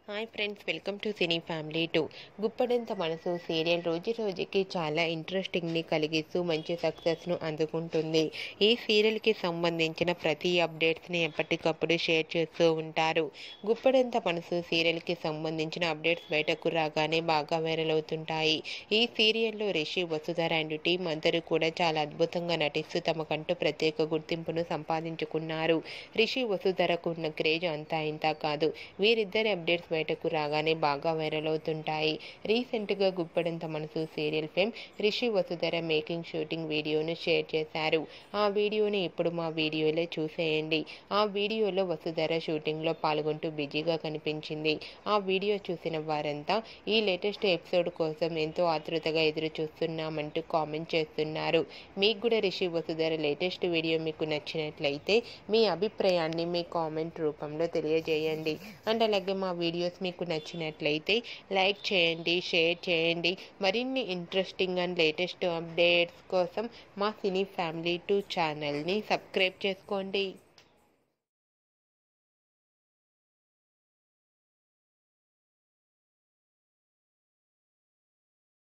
Hi friends, welcome to cine family 2. Guppedantha Manasu serial రోజు రోజుకి చాలా ఇంట్రెస్టింగ్ని కలిగిస్తూ మంచి సక్సెస్ను అందుకుంటుంది. ఈ సీరియల్కి సంబంధించిన ప్రతి అప్డేట్స్ని ఎప్పటికప్పుడు షేర్ చేస్తూ ఉంటారు. గుప్పడంత మనసు సీరియల్కి సంబంధించిన అప్డేట్స్ బయటకు రాగానే బాగా వైరల్ అవుతుంటాయి. ఈ సీరియల్లో రిషి, వసుధర అండ్ టీం అందరూ కూడా చాలా అద్భుతంగా నటిస్తూ తమకంటూ ప్రత్యేక గుర్తింపును సంపాదించుకున్నారు. రిషి, వసుధరకు ఉన్న క్రేజ్ అంతా ఇంతా కాదు. వీరిద్దరి అప్డేట్స్ బయటకు రాగానే బాగా వైరల్ అవుతుంటాయి. రీసెంట్గా Guppedantha Manasu serial fame Rishi, Vasudhara making shooting వీడియోను షేర్ చేశారు. ఆ వీడియోని ఇప్పుడు మా వీడియోలో చూసేయండి. ఆ వీడియోలో వసుధర షూటింగ్లో పాల్గొంటూ బిజీగా కనిపించింది. ఆ వీడియో చూసిన వారంతా ఈ లేటెస్ట్ ఎపిసోడ్ కోసం ఎంతో ఆతృతగా ఎదురు చూస్తున్నామంటూ కామెంట్ చేస్తున్నారు. మీకు కూడా రిషి, వసుధర లేటెస్ట్ వీడియో మీకు నచ్చినట్లయితే మీ అభిప్రాయాన్ని మీ కామెంట్ రూపంలో తెలియజేయండి. అండ్ అలాగే మా వీడియోస్ మీకు నచ్చినట్లయితే లైక్ చేయండి, షేర్ చేయండి. మరిన్ని ఇంట్రెస్టింగ్ అండ్ లేటెస్ట్ అప్డేట్స్ కోసం మా సినీ ఫ్యామిలీ 2 ఛానల్ని సబ్స్క్రైబ్ చేసుకోండి.